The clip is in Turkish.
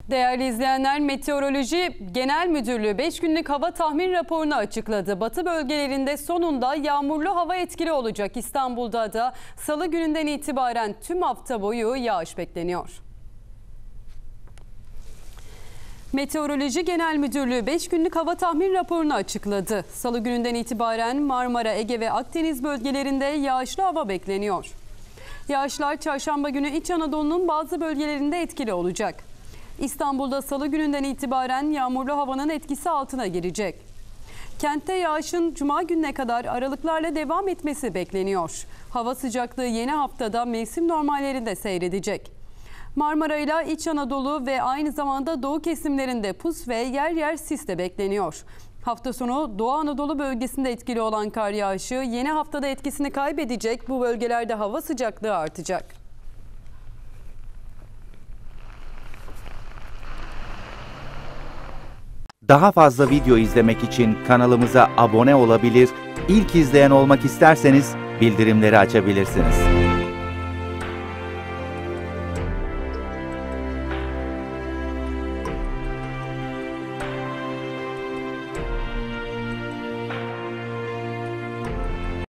Değerli izleyenler, Meteoroloji Genel Müdürlüğü 5 günlük hava tahmin raporunu açıkladı. Batı bölgelerinde sonunda yağmurlu hava etkili olacak. İstanbul'da da Salı gününden itibaren tüm hafta boyu yağış bekleniyor. Meteoroloji Genel Müdürlüğü 5 günlük hava tahmin raporunu açıkladı. Salı gününden itibaren Marmara, Ege ve Akdeniz bölgelerinde yağışlı hava bekleniyor. Yağışlar çarşamba günü İç Anadolu'nun bazı bölgelerinde etkili olacak. İstanbul'da Salı gününden itibaren yağmurlu havanın etkisi altına girecek. Kentte yağışın Cuma gününe kadar aralıklarla devam etmesi bekleniyor. Hava sıcaklığı yeni haftada mevsim normallerinde seyredecek. Marmara ile İç Anadolu ve aynı zamanda doğu kesimlerinde pus ve yer yer sis de bekleniyor. Hafta sonu Doğu Anadolu bölgesinde etkili olan kar yağışı yeni haftada etkisini kaybedecek. Bu bölgelerde hava sıcaklığı artacak. Daha fazla video izlemek için kanalımıza abone olabilir, ilk izleyen olmak isterseniz bildirimleri açabilirsiniz.